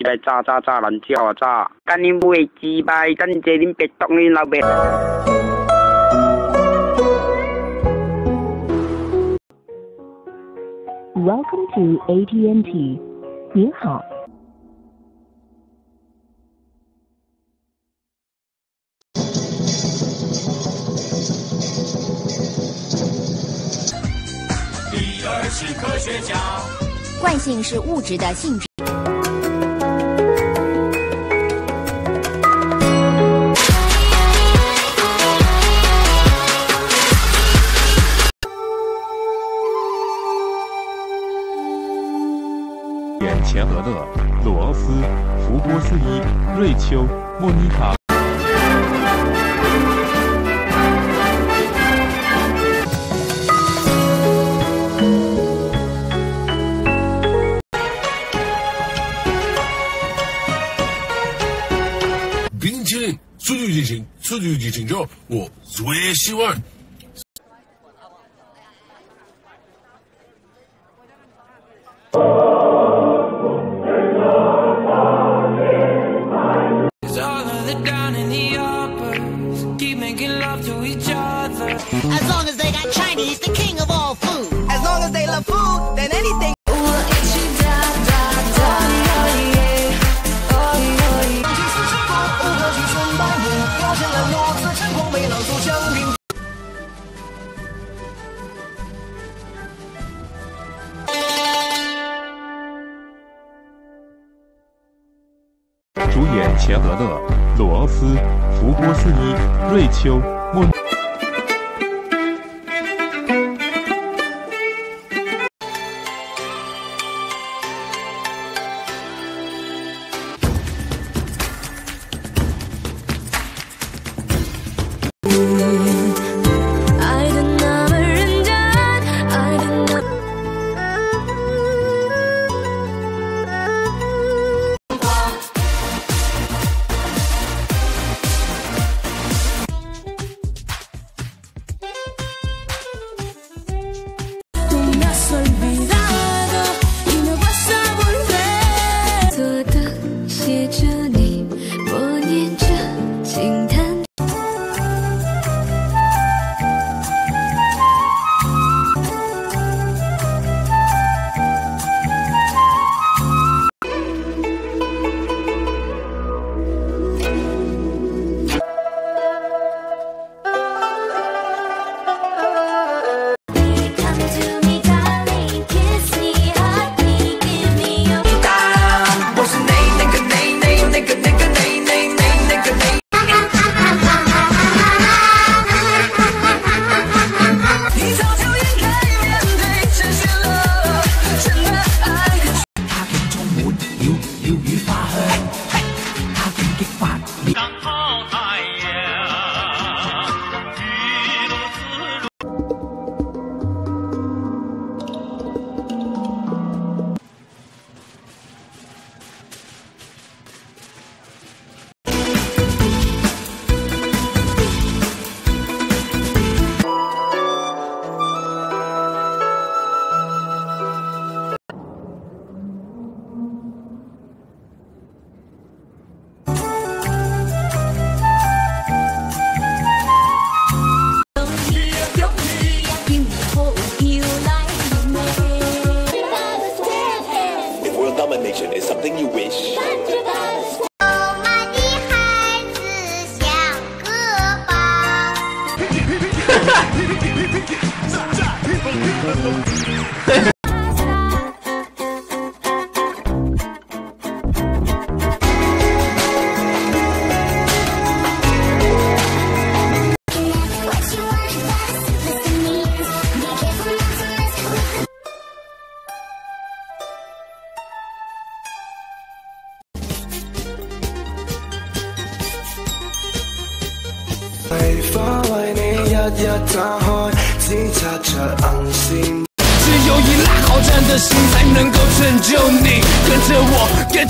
来炸炸炸，人叫啊炸！干恁母的鸡掰，等下恁别当恁老爸。 Welcome to AT&T。您好。 李儿是科学家。 惯性是物质的性质。 演钱德勒、鲁昂斯、福波斯伊、瑞秋、莫妮卡。 冰淇淋，出去就行，出去就行就我最喜欢。 As long as they got Chinese, the king of all food. As long as they love food, then anything. 主演钱德勒、鲁昂斯、福波斯伊、瑞秋、莫。 Domination is something you wish. 只有以拉好战的心才能够拯救你，跟着我，跟着。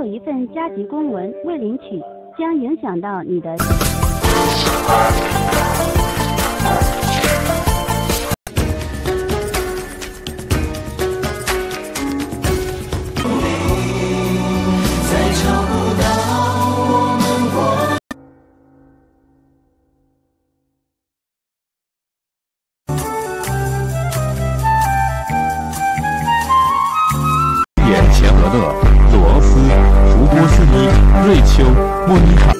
一份加急公文未领取，将影响到你的。 钱和乐、罗斯、福波斯尼、瑞秋、莫妮卡。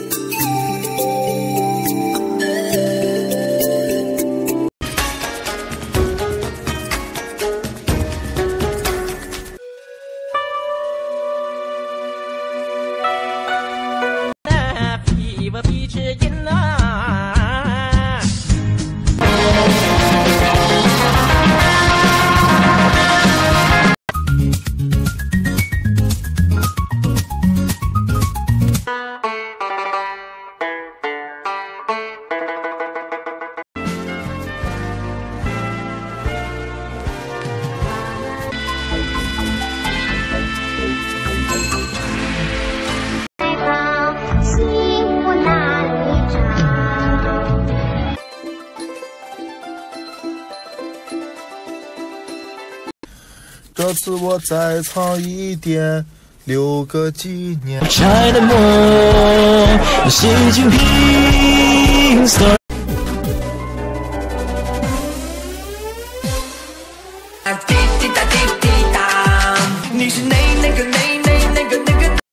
这次我再藏一点，留个纪念。 拆的梦，习近平。 滴滴答滴滴答，你是哪个？